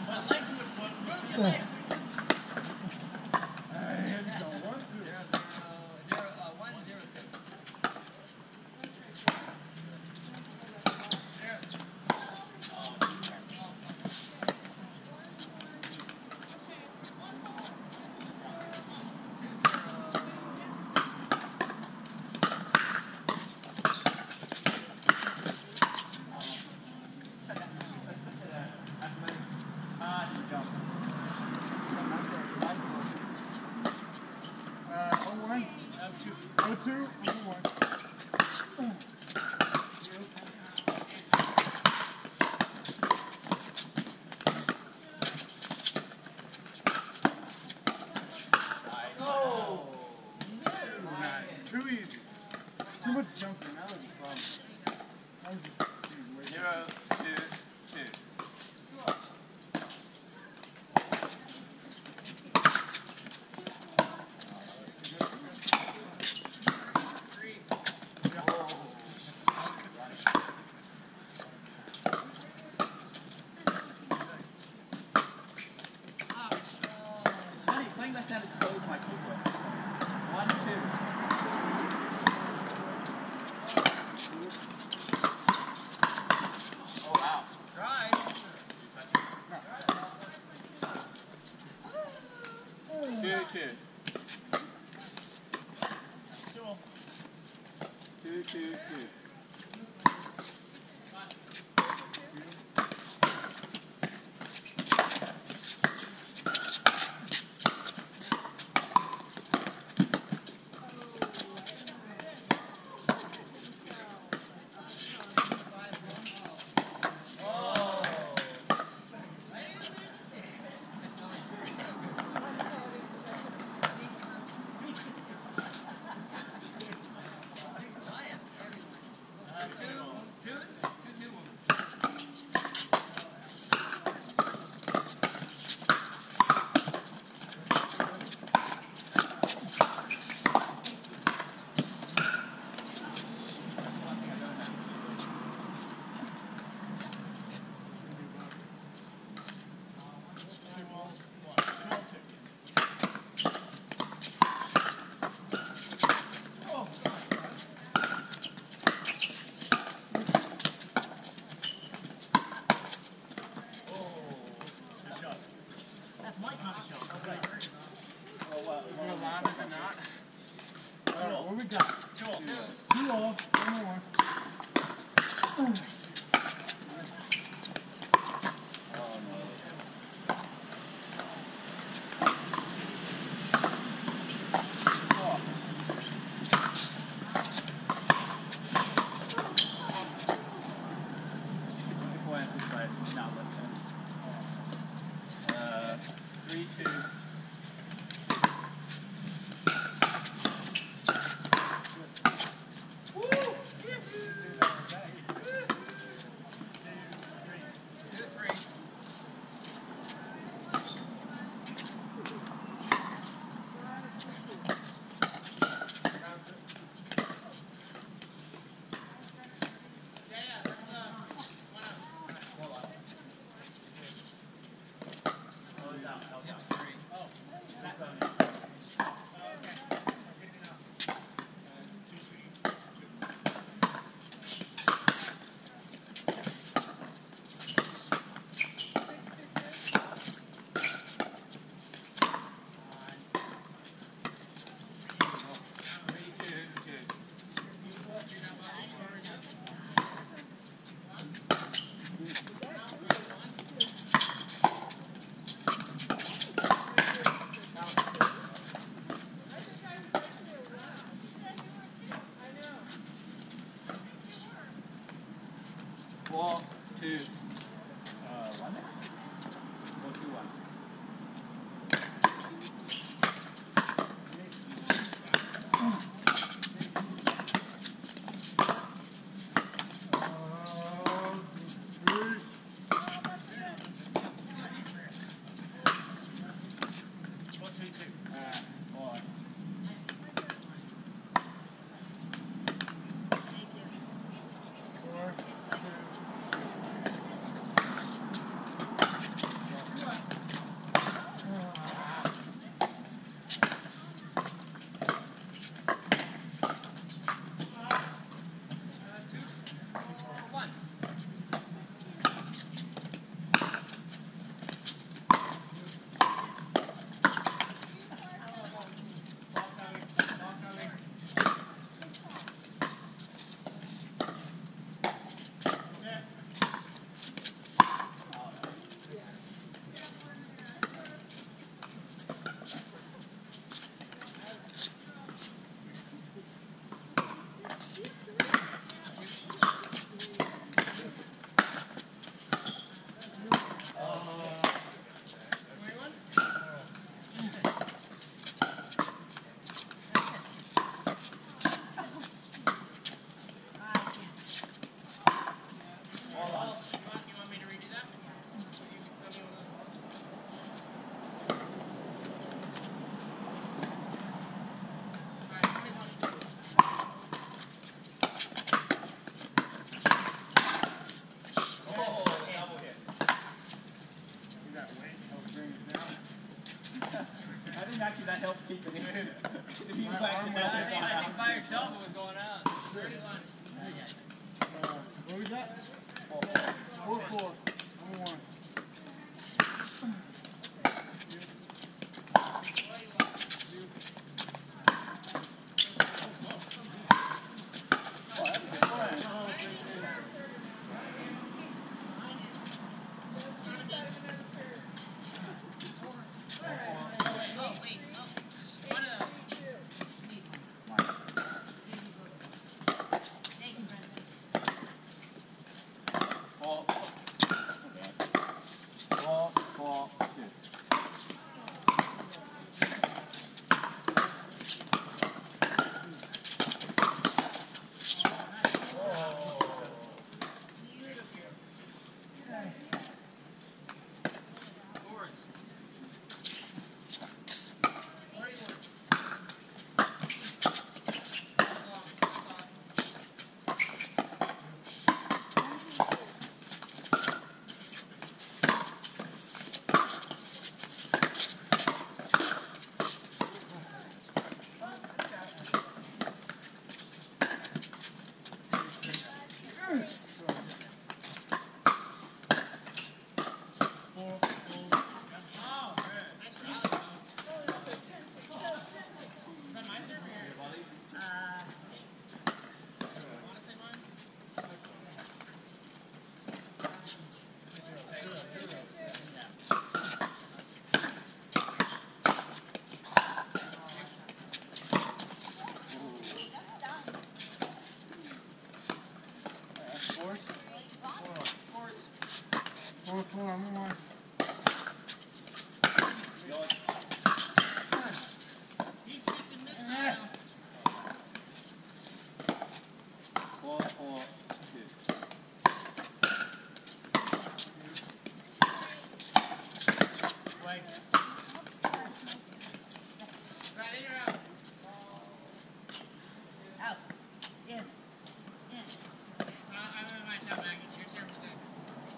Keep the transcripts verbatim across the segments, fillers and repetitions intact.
oh two, oh one. Oh! Nice. Too easy. Too much jumping. That was a problem. That was just Zero, two, two. Playing like that is so my footwork. One, two. Oh wow. Try. Two, two. Two, two, two. That's my kind of shot. Okay. Oh, wow. Is there a line, is it not? Alright, what we got? Two all. Two all. One more. Uh, three, two. bring it down. I think actually that helped keep it in. If you My back arm it went down, down. I think by yourself it was going out. thirty-one. Uh, what we got? Four, four. Number one. Four, four, number one. Four, four, two. Wait. Right in or out? Out. In. In. Uh, I'm in my top Maggie. Cheers here for that.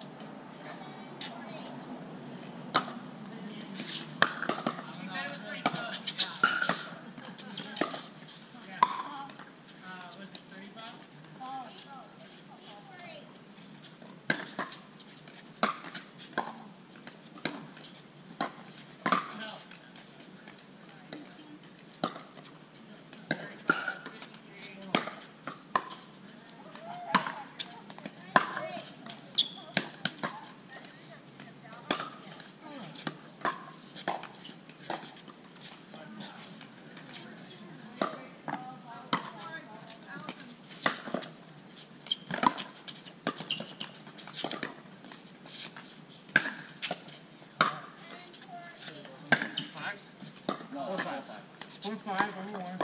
He said it was pretty close. Yeah. Yeah. Uh, was it thirty-five? No. thirty-five, fifty-three. Fives? No, five, five. Four, five, number one.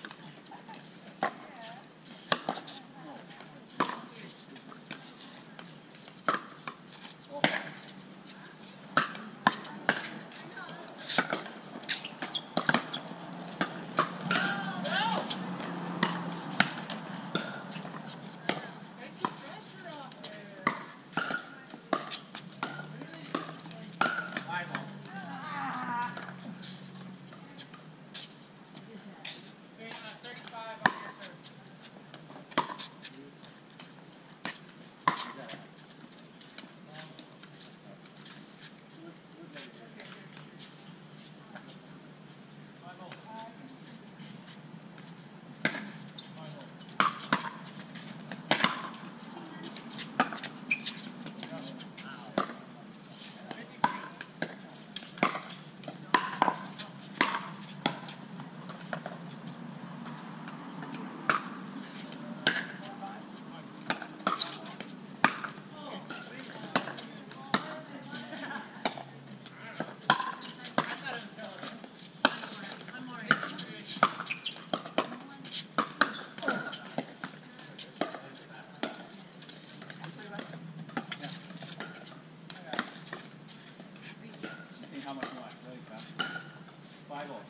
thirty-five on your turn. See how much you want. Really fast. Five volts.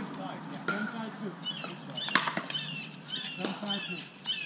Side, side, yeah. One side, two. One side, two.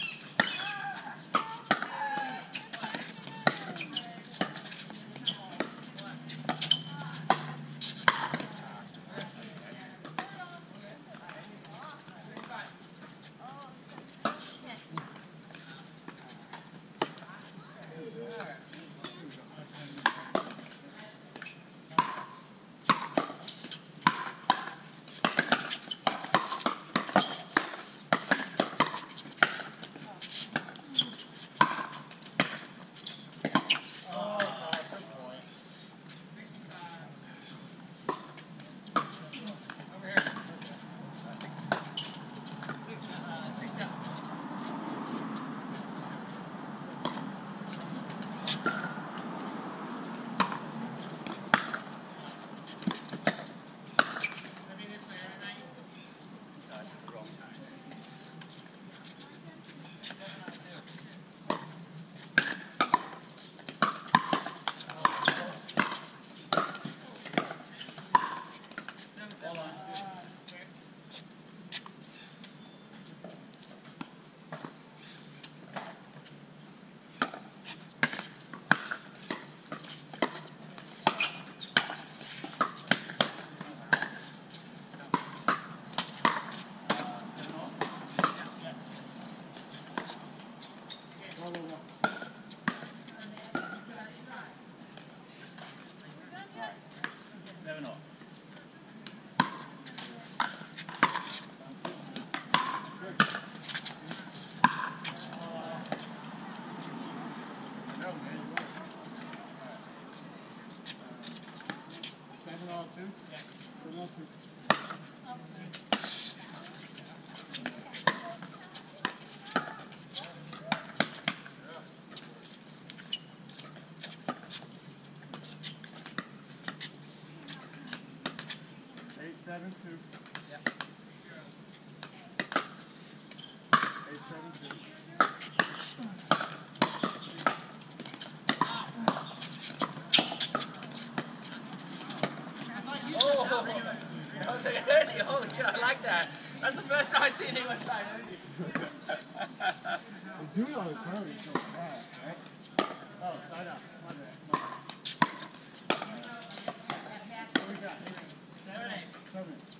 Seven off. Seven all two? Yeah. Seven all two. Eight, seven, two. Yep. Eight, seven, two. Oh, I was like, I heard you. Holy shit, I like that. That's the first time I've seen anyone try to hurt you. They do it on the curve, it's so fast, right? Oh, side up. My bad. My bad. What do we got? Eight, Seven, eight. seven.